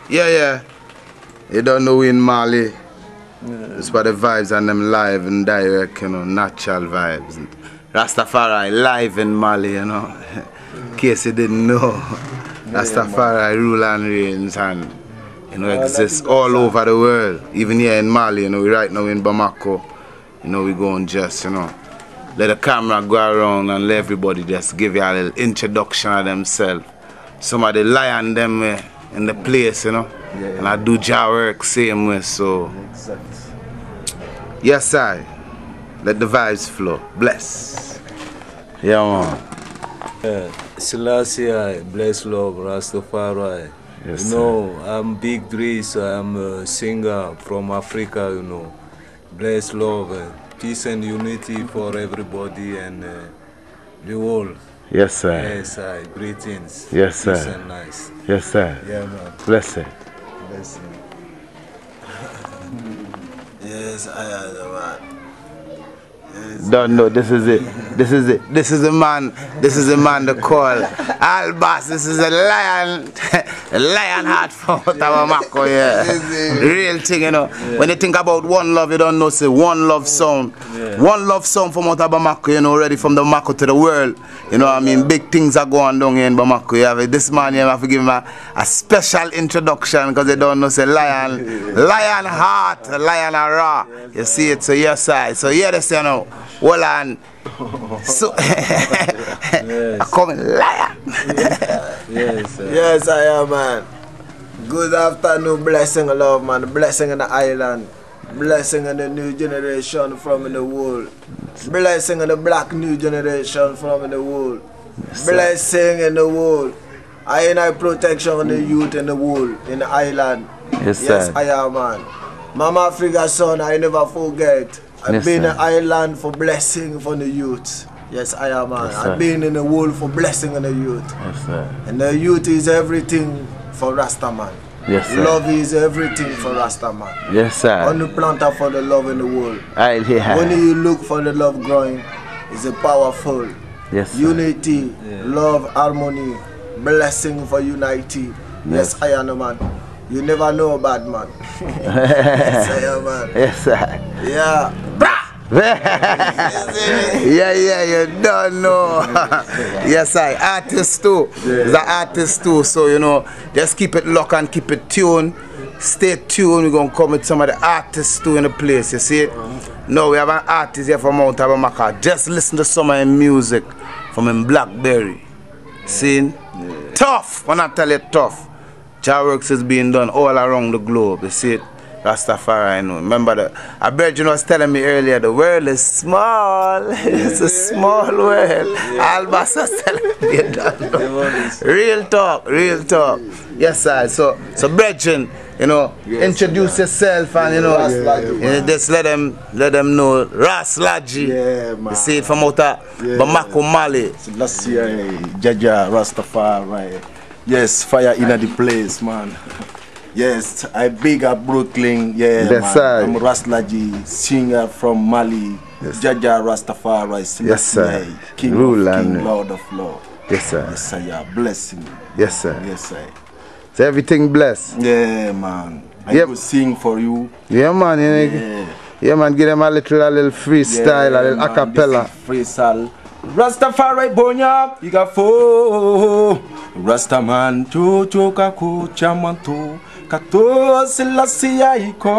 Yeah. You don't know in Mali. It's for the vibes and them live and direct, you know, natural vibes. Rastafari live in Mali, you know. In case you didn't know. Rastafari rule and reigns and, you know, exists all over the world. Even here in Mali, you know, we right now in Bamako. You know, we going just, you know, let the camera go around and let everybody just give you a little introduction of themselves. Some of the lion them in the place, you know. And I do jaw work same way, so. Yes, I. Let the vibes flow. Bless. Yeah, man. Selassie, bless love, Rastafari. Yes, you know, I'm Big Dries, I'm a singer from Africa, you know. Bless love, peace and unity for everybody and the world. Yes, sir. Yes, I. Greetings. Yes, sir. Peace and nice. Yes, sir. Yeah, man. Bless it. Bless him. Yes, I am the man. Don't know, this is it. This is it. This is the man. This is the man to call. Albas, this is a lion. A lion heart from Bamako, yeah. Real thing, you know. When you think about one love, you don't know, say one love song. One love song from Bamako, you know, ready from the Bamako to the world. You know what I mean? Big things are going down here in Bamako. You have this man, you have to give him a special introduction because they don't know, say lion. Lion heart, lion are raw. You see it, so yes, side. So yeah, this, you know. Hold on. So, I call me liar. Yes, I am, man. Good afternoon, blessing and love, man. Blessing in the island. Blessing in the new generation from in the world. Blessing in the black new generation from in the world. Blessing in the world. I and protection in the youth in the world, in the island. Yes, I am, man. Mama Africa son, I never forget. I've been in the island for blessing for the youth. Yes, I am, man. I've been in the world for blessing in the youth. Yes, sir. And the youth is everything for Rastaman. Yes, sir. Love is everything for Rastaman. Yes, sir. Only planter for the love in the world. Yeah. When you look for the love growing, it's a powerful. Yes, sir. Unity, love, harmony, blessing for unity. Yes, I am, man. You never know a bad man. Yes, I am, man. Yes, sir. Yeah. Yeah, you don't know. Yes, I artist too. The artist too. So you know, just keep it locked and keep it tuned. Stay tuned. We're gonna come with some of the artists too in the place. You see it? No, we have an artist here from Mount Abamaka. Just listen to some of his music from him Blackberry. See? Tough. When I tell you tough. Jaw works is being done all around the globe. You see it? Rastafari, I know. Remember that a virgin was telling me earlier, the world is small. It's a small world. Albas was telling me that. Real talk, real talk. Yes, sir. So virgin, you know, introduce yourself and you know, just let them know. Ras Laji. Yeah, man. You see it from out Bamako, Mali. Last year, Jaja Rastafari. Yes, fire in the place, man. Yes, I big up Brooklyn, yeah, man. Sir. I'm Ras Laji, singer from Mali. Yes. Jaja Rastafari, yes, sir. King Rule of King, and Lord of Lord. Yes, sir. Yes, sir, yeah. Blessing. Yes, sir. Yes, sir. So everything blessed. Yeah, man. I will sing for you. Yeah, man. Yeah, man. Give them a little freestyle, a little acapella. Freestyle. Rastafari bonya, iga fo. Rastaman jojo kako chamanto. Kato silasia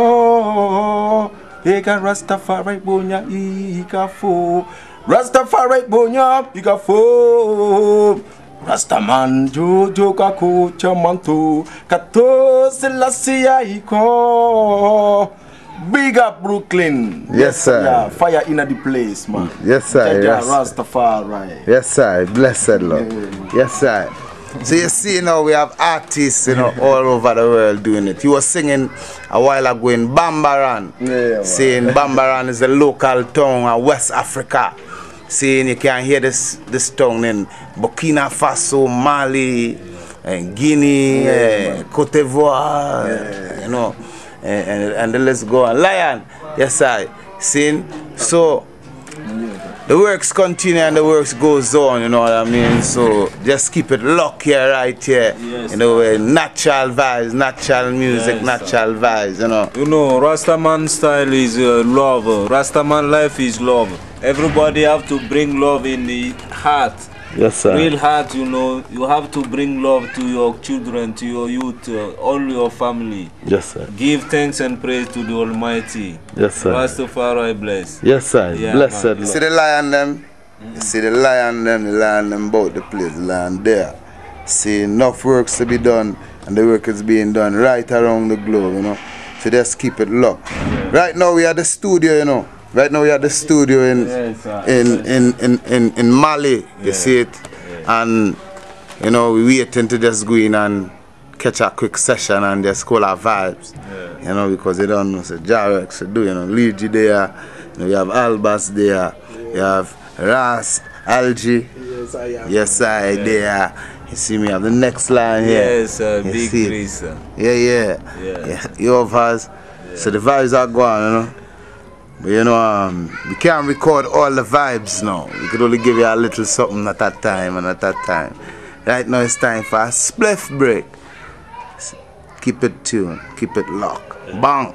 iko. Ega Rastafari bonya iga fo. Rastafari bonya iga fo. Rastaman jojo kako chamanto. Kato silasia iko. Big up Brooklyn. Yes, sir. Yeah, fire in the place, man. Yes, sir. Jaja Yes. Rastafari. Yes, sir. Blessed Lord. Yes, sir. So you see now we have artists, you know, all over the world doing it. He was singing a while ago in Bambaran. Yeah, saying Bambaran is a local town in West Africa. Saying you can hear this town in Burkina Faso, Mali, and Guinea, Cote d'Ivoire, you know. And the list go on. Lion, yes, I seen. So the works continue and the works goes on, you know what I mean? So just keep it locked here, right here. Yes, you know, natural vibes, natural music, yes, natural vibes, you know. You know, Rastaman style is love. Rastaman life is love. Everybody have to bring love in the heart. Yes, sir. Real heart, you know. You have to bring love to your children, to your youth, all your family. Yes, sir. Give thanks and praise to the Almighty. Yes, sir. Rastafari bless. Yes, sir. Yeah, Blessed. man. You see the lion them? You see the lion them about the place, the lion there. See enough works to be done, and the work is being done right around the globe, you know. So just keep it locked. Right now we are at the studio, you know. Right now we are at the studio in Mali, you see it? And you know, we waiting to just go in and catch a quick session and just call our vibes. You know, because they don't know so Jarex to do, you know, Luigi there, you know, you have Albas there, you have Ras, Algie, yes I there. You see me have the next line here. Yes, Big Chris. Yeah. You have us. So the vibes are gone, you know. But you know, we can't record all the vibes now. We could only give you a little something at that time and at that time. Right now it's time for a spliff break. Keep it tuned, keep it locked. Bang!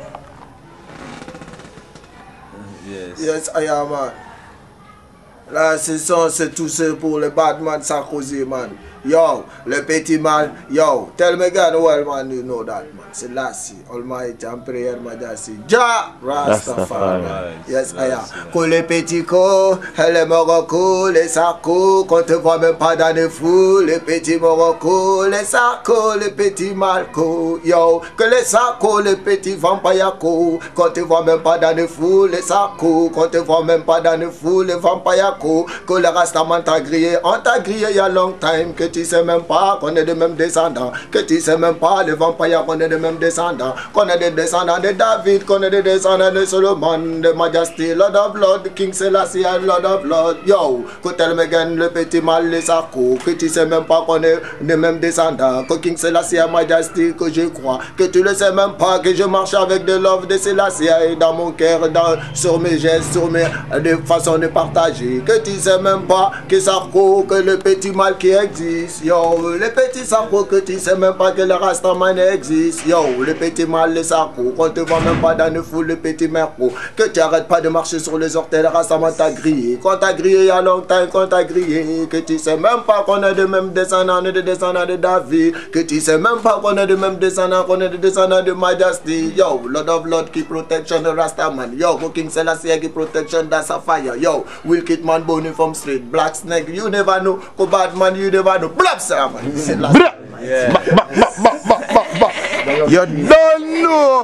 Yes, I am, man. Là, c'est ça, c'est tout ça pour le Batman Sarkozy, man. Yo, le petit man, yo, tell me God well, man, you know that, man. Selassie, Almighty, Emperor Majesty, Jah Rastafari. Yes, I am. Quand les petits co, les morocco, les sarcos, qu'on te voit même pas dans les fous, les petits morocco, les sarcos, les petits malco, yo, que les sarcos, les petits vampires, qu'on te voit même pas dans les fous, les sarcos, qu'on te voit même pas dans les fous, les vampires, que le Rastaman t'a grillé, on t'a grillé il y a long time, que tu sais même pas qu'on est de même descendants, que tu sais même pas les vampires qu'on est de même descendants, qu'on est des descendants de David, qu'on est des descendants de Solomon, de Majesty, Lord of Lord, King Selassie, Lord of Lord, yo, que tel me gagne le petit mal, les sarcos, que tu sais même pas qu'on est de même descendants, que King Selassie, Majesty, que je crois, que tu le sais même pas, que je marche avec de love de Selassie dans mon cœur, sur mes gestes, sur mes façons de partager, que tu sais même pas que sarco, que le petit mal qui existe, yo, le petit sarco, que tu sais même pas que le Rastaman existe, yo, le petit mal, le sarco, qu'on te voit même pas dans le fou, le petit merco, que tu arrêtes pas de marcher sur les orteils, le Rastaman t'a grillé, quand t'as grillé il y a longtemps, quand t'as grillé, que tu sais même pas qu'on est de même descendants, de descendants de David, que tu sais même pas qu'on est de même descendants, qu'on est de descendants de Majesty, yo, Lord of Lord qui protection de Rastaman, yo, King Selassie qui protection that's a fire, yo, Will Kitman Bonnie from Street, Black Snake, you never know, go bad man, you never know, blab man, you don't know.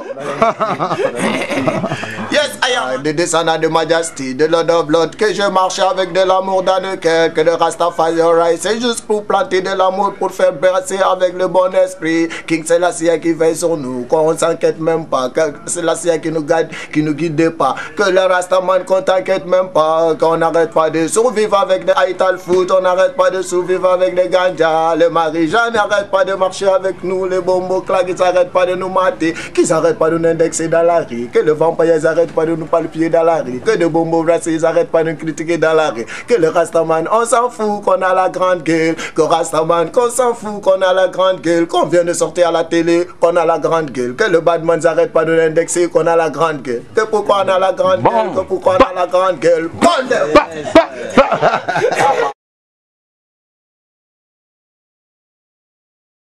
Yes, I am the descendant de Majesty, de Lord of Lord, que je marche avec de l'amour dans le cœur, que le Rastafari, c'est juste pour planter de l'amour, pour faire bercer avec le bon esprit. King Selassie qui veille sur nous, qu'on ne s'inquiète même pas, que Selassie qui nous guide pas, que le Rastaman qu'on t'inquiète même pas, qu'on n'arrête pas de survivre avec des Ital Foot, on n'arrête pas de survivre avec les ganja, les Marie-Jeanne n'arrête pas de marcher avec nous, les bombos claques, ils n'arrêtent pas de nous mater, qu'ils n'arrêtent pas de nous indexer dans la rue, que les vampires n'arrêtent pas de nous palpier dans la rue, que les bombos brassés ils n'arrêtent pas de nous critiquer dans la rue, que le Rastaman on s'en fout qu'on a la grande gueule, que Rastaman qu'on s'en fout qu'on a la grande gueule, qu'on vient de sortir à la télé qu'on a la grande gueule, que le badman n'arrête pas de nous indexer qu'on a la grande gueule, que pourquoi on a la grande gueule, que pourquoi on a la grande gueule.